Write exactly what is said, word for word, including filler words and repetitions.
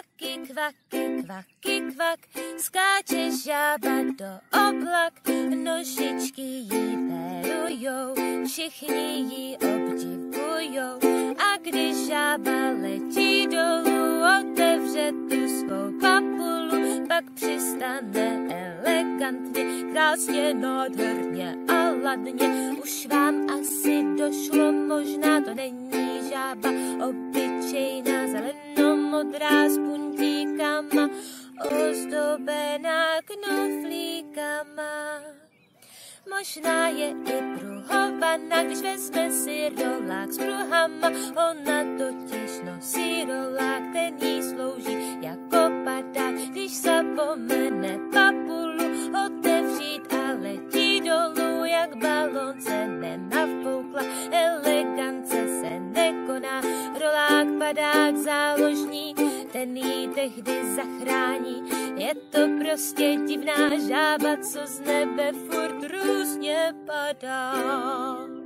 Kvaky, kvaky, kvaky, kvak, skáče žába do oblak, nožičky jí perujou, všichni ji obdivujou. A když žába letí dolů, otevře tu svou papulu, pak přistane elegantně, krásně, nádherně a ladně. Už vám asi došlo, možná to není žába obyčejná, zelenomodrá s puntíkama, ozdobená knoflíkama. Možná je i pruhovaná, když vezme si rolák s pruhama. Ona totiž nosí rolák, ten jí slouží jako padák. Když zapomene papulu otevřít a letí dolů, jak balon se nenafoukla, elegance se nekoná. Rolák, padák, záložní, ten jí tehdy zachrání. Je to prostě divná žába, co z nebe furt různě padá.